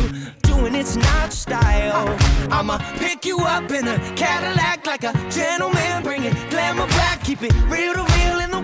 doing it's not style. I'ma pick you up in a Cadillac like a gentleman, bring it glamour back, keep it real to real in the